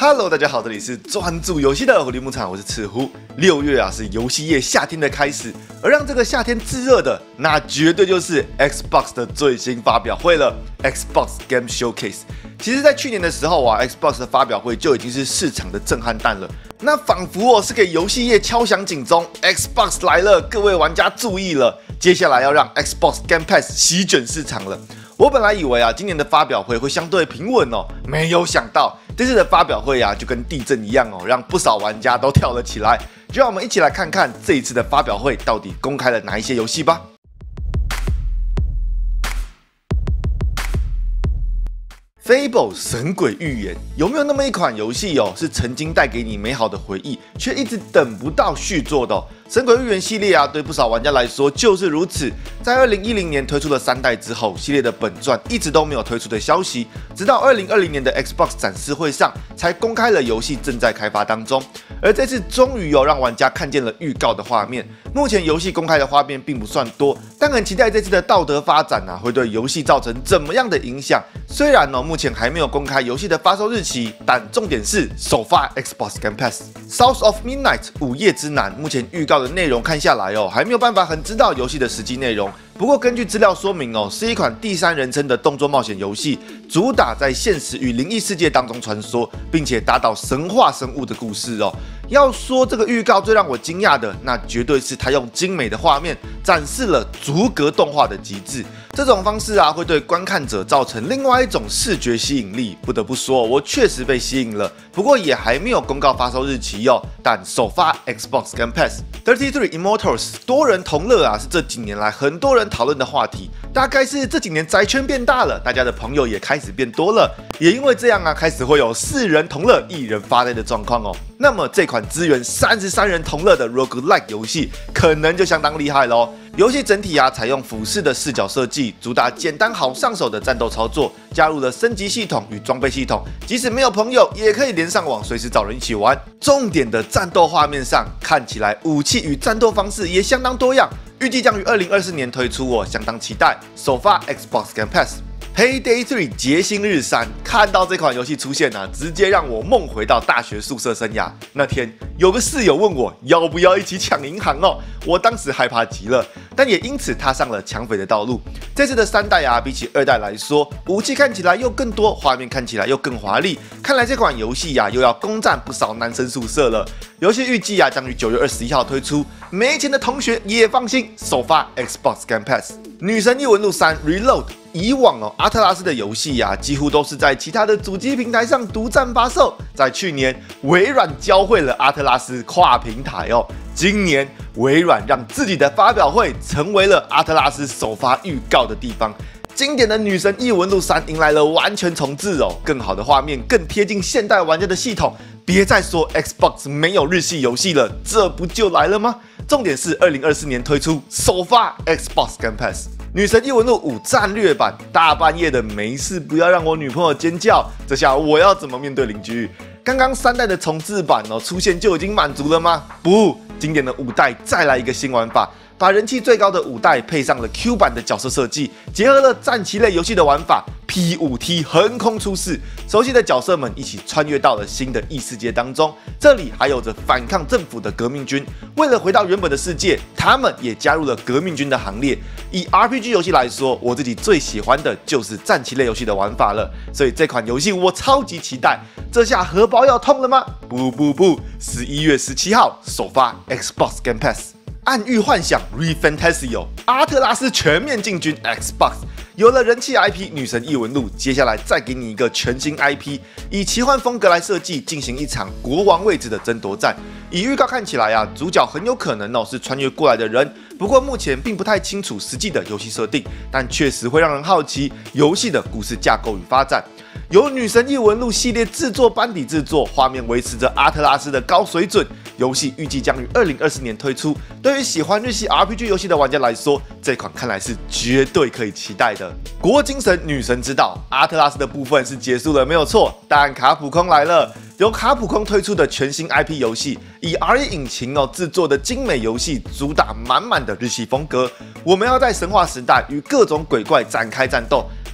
Hello， 大家好，这里是专注游戏的狐狸牧场，我是赤狐。6月啊是游戏业夏天的开始，而让这个夏天炙热的，那绝对就是 Xbox 的最新发表会了 ，Xbox Game Showcase。其实，在去年的时候啊 ，Xbox 的发表会就已经是市场的震撼弹了。那仿佛是给游戏业敲响警钟 ，Xbox 来了，各位玩家注意了，接下来要让 Xbox Game Pass 席卷市场了。我本来以为啊，今年的发表会会相对平稳哦，没有想到这次的发表会啊，就跟地震一样哦，让不少玩家都跳了起来。就让我们一起来看看这一次的发表会到底公开了哪一些游戏吧。Fable 神鬼预言，有没有那么一款游戏哦，是曾经带给你美好的回忆，却一直等不到续作的哦？神鬼预言系列啊，对不少玩家来说就是如此。在2010年推出了3代之后，系列的本传一直都没有推出的消息，直到2020年的 Xbox 展示会上才公开了游戏正在开发当中。而这次终于让玩家看见了预告的画面。目前游戏公开的画面并不算多，但很期待这次的道德发展啊，会对游戏造成怎么样的影响？虽然目前还没有公开游戏的发售日期，但重点是首发 Xbox Game Pass。South of Midnight 午夜之南，目前预告的内容看下来还没有办法很知道游戏的实际内容。不过根据资料说明是一款第三人称的动作冒险游戏，主打在现实与灵异世界当中穿梭，并且打倒神话生物的故事哦。要说这个预告最让我惊讶的，那绝对是它用精美的画面展示了逐格动画的极致。这种方式啊，会对观看者造成另外一种视觉吸引力。不得不说，我确实被吸引了。不过也还没有公告发售日期哦。但首发 Xbox Game Pass。33 Immortals 多人同乐啊，是这几年来很多人讨论的话题。大概是这几年宅圈变大了，大家的朋友也开始变多了，也因为这样啊，开始会有4人同乐1人发呆的状况哦。那么这款支援33人同乐的 Roguelike 游戏，可能就相当厉害咯。游戏整体啊，采用俯视的视角设计，主打简单好上手的战斗操作，加入了升级系统与装备系统，即使没有朋友，也可以连上网，随时找人一起玩。重点的战斗画面上，看起来武器与战斗方式也相当多样，预计将于2024年推出哦，相当期待。首发 Xbox Game Pass。Payday 3 劫星日3，看到这款游戏出现啊，直接让我梦回到大学宿舍生涯。那天有个室友问我要不要一起抢银行哦，我当时害怕极了，但也因此踏上了抢匪的道路。这次的3代啊，比起2代来说，武器看起来又更多，画面看起来又更华丽。看来这款游戏啊，又要攻占不少男生宿舍了。游戏预计啊，将于9月21号推出，没钱的同学也放心，首发 Xbox Game Pass。女神异闻录3 Reload。以往阿特拉斯的游戏啊，几乎都是在其他的主机平台上独占发售。在去年，微软教会了阿特拉斯跨平台哦。今年，微软让自己的发表会成为了阿特拉斯首发预告的地方。经典的女神异闻录3迎来了完全重置哦，更好的画面，更贴近现代玩家的系统。别再说 Xbox 没有日系游戏了，这不就来了吗？重点是2024年推出首发 Xbox Game Pass。女神异闻录5战略版，大半夜的没事不要让我女朋友尖叫，这下我要怎么面对邻居？刚刚3代的重置版出现就已经满足了吗？不，经典的5代再来一个新玩法，把人气最高的5代配上了 Q 版的角色设计，结合了战棋类游戏的玩法。P5T 横空出世，熟悉的角色们一起穿越到了新的异世界当中。这里还有着反抗政府的革命军，为了回到原本的世界，他们也加入了革命军的行列。以 RPG 游戏来说，我自己最喜欢的就是战棋类游戏的玩法了，所以这款游戏我超级期待。这下荷包要痛了吗？不，11月17号首发 Xbox Game Pass。暗域幻想 ReFantazio， 阿特拉斯全面进军 Xbox。有了人气 IP 女神异闻录，接下来再给你一个全新 IP， 以奇幻风格来设计，进行一场国王位置的争夺战。以预告看起来啊，主角很有可能是穿越过来的人，不过目前并不太清楚实际的游戏设定，但确实会让人好奇游戏的故事架构与发展。由女神异闻录系列制作班底制作，画面维持着阿特拉斯的高水准。游戏预计将于2024年推出。对于喜欢日系 RPG 游戏的玩家来说，这款看来是绝对可以期待的。国精神女神之道，阿特拉斯的部分是结束了没有错，但卡普空来了。由卡普空推出的全新 IP 游戏，以 RE 引擎制作的精美游戏，主打满满的日系风格。我们要在神话时代与各种鬼怪展开战斗。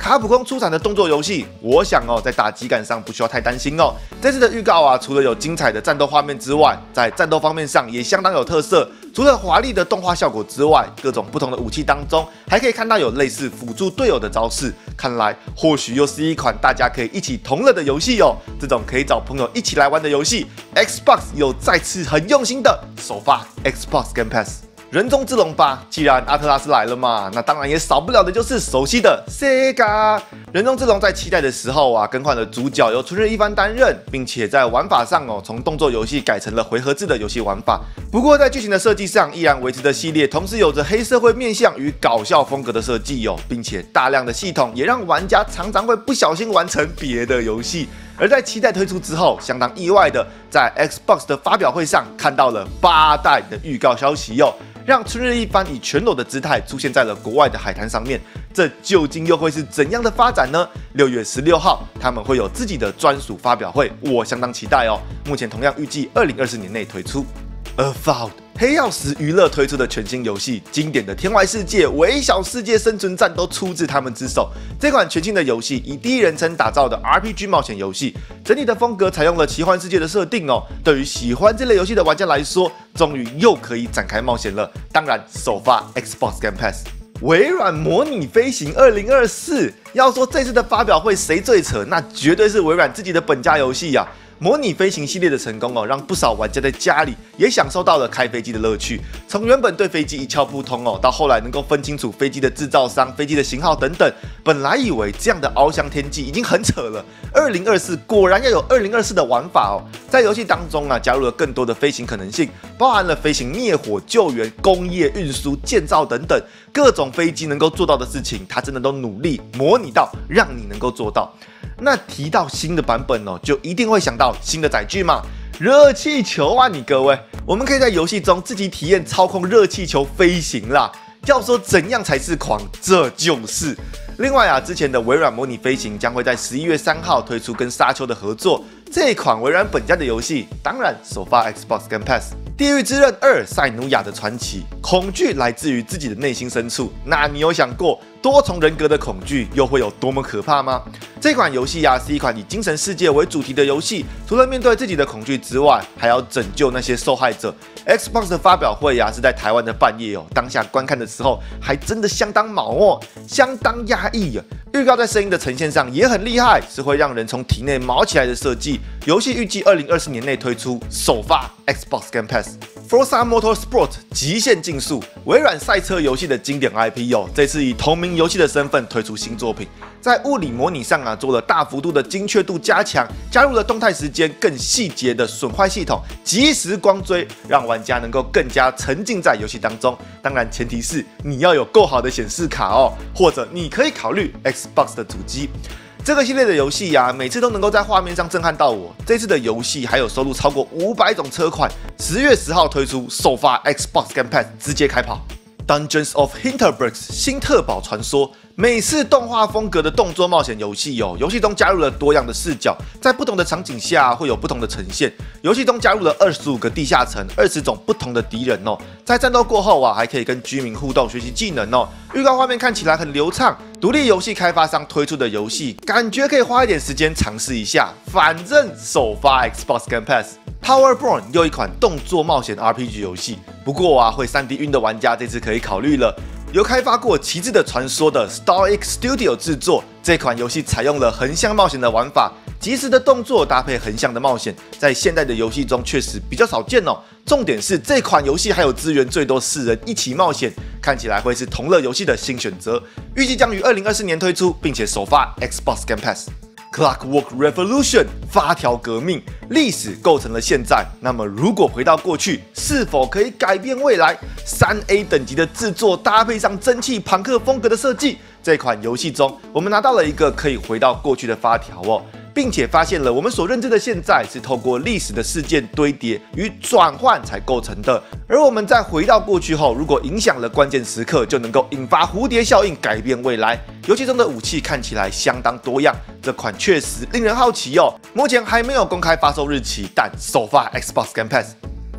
卡普空出产的动作游戏，我想在打击感上不需要太担心哦。这次的预告啊，除了有精彩的战斗画面之外，在战斗方面上也相当有特色。除了华丽的动画效果之外，各种不同的武器当中，还可以看到有类似辅助队友的招式。看来或许又是一款大家可以一起同乐的游戏哦。这种可以找朋友一起来玩的游戏 ，Xbox 有再次很用心的首发 Xbox Game Pass。人中之龙吧，既然阿特拉斯来了嘛，那当然也少不了的就是熟悉的 Sega。人中之龙在期待的时候啊，更换了主角，由春日一番担任，并且在玩法上从动作游戏改成了回合制的游戏玩法。不过在剧情的设计上，依然维持着系列同时有着黑社会面向与搞笑风格的设计并且大量的系统也让玩家常常会不小心完成别的游戏。而在期待推出之后，相当意外的在 Xbox 的发表会上看到了8代的预告消息让春日一番以全裸的姿态出现在了国外的海滩上面，这究竟又会是怎样的发展呢？6月16号，他们会有自己的专属发表会，我相当期待目前同样预计2024年内推出。Avowed 黑曜石娱乐推出的全新游戏，经典的天外世界、微小世界生存战都出自他们之手。这款全新的游戏以第一人称打造的 RPG 冒险游戏，整体的风格采用了奇幻世界的设定对于喜欢这类游戏的玩家来说，终于又可以展开冒险了。当然，首发 Xbox Game Pass。微软模拟飞行2024，要说这次的发表会谁最扯，那绝对是微软自己的本家游戏模拟飞行系列的成功让不少玩家在家里也享受到了开飞机的乐趣。从原本对飞机一窍不通到后来能够分清楚飞机的制造商、飞机的型号等等，本来以为这样的翱翔天际已经很扯了，2024果然要有2024的玩法在游戏当中加入了更多的飞行可能性，包含了飞行灭火、救援、工业运输、建造等等各种飞机能够做到的事情，它真的都努力模拟到让你能够做到。那提到新的版本就一定会想到新的载具嘛，热气球啊，你各位，我们可以在游戏中自己体验操控热气球飞行啦。要说怎样才是狂，这就是。另外之前的微软模拟飞行将会在11月3号推出跟沙丘的合作，这一款微软本家的游戏，当然首发 Xbox Game Pass。地狱之刃2塞努亚的传奇，恐惧来自于自己的内心深处。那你有想过多重人格的恐惧又会有多么可怕吗？这款游戏是一款以精神世界为主题的游戏，除了面对自己的恐惧之外，还要拯救那些受害者。Xbox 的发表会是在台湾的半夜当下观看的时候还真的相当毛相当压抑预告在声音的呈现上也很厉害，是会让人从体内毛起来的设计。游戏预计2024年内推出，首发 Xbox Game Pass。Forza Motorsport 极限竞速，微软赛车游戏的经典 IP 这次以同名游戏的身份推出新作品，在物理模拟上做了大幅度的精确度加强，加入了动态时间更细节的损坏系统，即时光追，让玩家能够更加沉浸在游戏当中。当然，前提是你要有够好的显示卡或者你可以考虑 Xbox 的主机。这个系列的游戏每次都能够在画面上震撼到我。这次的游戏还有收录超过500种车款，10月10号推出，首发 Xbox Game Pass 直接开跑。Dungeons of Hinterberg 新特堡传说，美式动画风格的动作冒险游戏游戏中加入了多样的视角，在不同的场景下会有不同的呈现。游戏中加入了25个地下城，20种不同的敌人在战斗过后还可以跟居民互动学习技能预告画面看起来很流畅，独立游戏开发商推出的游戏，感觉可以花一点时间尝试一下。反正首发 Xbox Game Pass。Powerborn 又一款动作冒险 RPG 游戏，不过会 3D 晕的玩家这次可以考虑了。由开发过《旗帜的传说》的 Starix Studio 制作，这款游戏采用了横向冒险的玩法，即时的动作搭配横向的冒险，在现代的游戏中确实比较少见重点是这款游戏还有支援最多4人一起冒险，看起来会是同乐游戏的新选择。预计将于2024年推出，并且首发 Xbox Game Pass。Clockwork Revolution 发条革命，历史构成了现在。那么，如果回到过去，是否可以改变未来？3A 等级的制作，搭配上蒸汽朋克风格的设计，这款游戏中，我们拿到了一个可以回到过去的发条并且发现了我们所认知的现在是透过历史的事件堆叠与转换才构成的。而我们在回到过去后，如果影响了关键时刻，就能够引发蝴蝶效应，改变未来。游戏中的武器看起来相当多样，这款确实令人好奇目前还没有公开发售日期，但首发 Xbox Game Pass。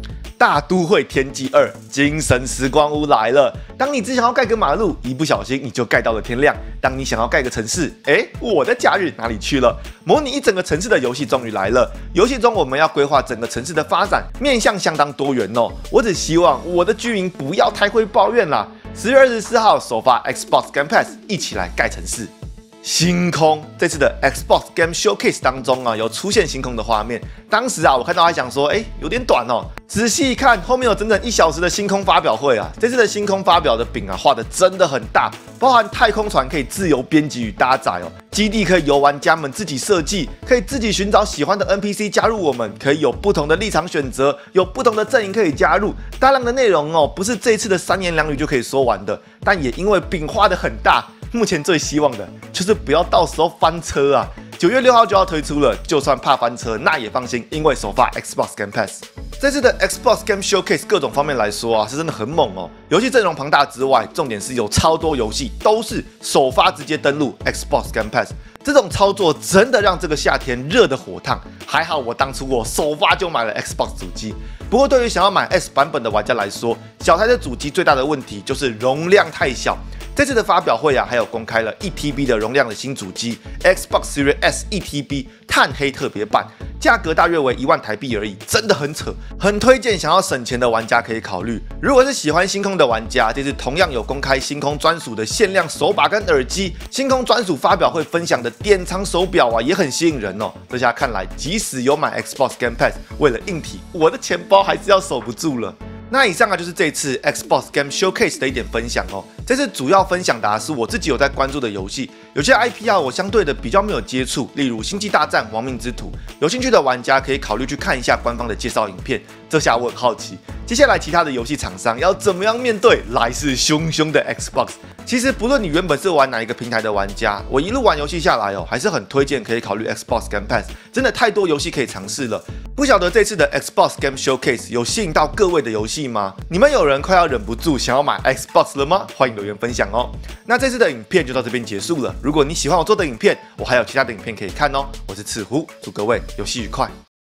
大都会天际2精神时光屋来了。当你只想要盖个马路，一不小心你就盖到了天亮。当你想要盖个城市，我的假日哪里去了？模拟一整个城市的游戏终于来了。游戏中我们要规划整个城市的发展，面向相当多元哦。我只希望我的居民不要太会抱怨啦。10月24号首发 Xbox Game Pass， 一起来盖城市。星空这次的 Xbox Game Showcase 当中有出现星空的画面。当时我看到还想说，有点短哦。仔细一看，后面有整整1小时的星空发表会啊。这次的星空发表的饼画的真的很大，包含太空船可以自由编辑与搭载哦，基地可以由玩家们自己设计，可以自己寻找喜欢的 NPC 加入我们，可以有不同的立场选择，有不同的阵营可以加入。大量的内容不是这一次的3言2语就可以说完的，但也因为饼画的很大。目前最希望的就是不要到时候翻车啊！9月6号就要推出了，就算怕翻车，那也放心，因为首发 Xbox Game Pass。这次的 Xbox Game Showcase 各种方面来说是真的很猛哦。游戏阵容庞大之外，重点是有超多游戏都是首发直接登录 Xbox Game Pass。这种操作真的让这个夏天热得火烫。还好我当初首发就买了 Xbox 主机。不过对于想要买 S 版本的玩家来说，小台的主机最大的问题就是容量太小。这次的发表会还有公开了1TB 的容量的新主机 Xbox Series S 1TB 炭黑特别版，价格大约为1万台币而已，真的很扯，很推荐想要省钱的玩家可以考虑。如果是喜欢星空的玩家，这次同样有公开星空专属的限量手把跟耳机，星空专属发表会分享的典藏手表也很吸引人哦。这下看来，即使有买 Xbox Game Pass， 为了硬体，我的钱包还是要守不住了。那以上就是这次 Xbox Game Showcase 的一点分享哦。这次主要分享的是我自己有在关注的游戏，有些 IP 我相对的比较没有接触，例如《星际大战：亡命之徒》，有兴趣的玩家可以考虑去看一下官方的介绍影片。这下我很好奇，接下来其他的游戏厂商要怎么样面对来势汹汹的 Xbox？ 其实不论你原本是玩哪一个平台的玩家，我一路玩游戏下来还是很推荐可以考虑 Xbox Game Pass， 真的太多游戏可以尝试了。不晓得这次的 Xbox Game Showcase 有吸引到各位的游戏吗？你们有人快要忍不住想要买 Xbox 了吗？欢迎留言分享哦。那这次的影片就到这边结束了。如果你喜欢我做的影片，我还有其他的影片可以看哦。我是赤狐，祝各位游戏愉快。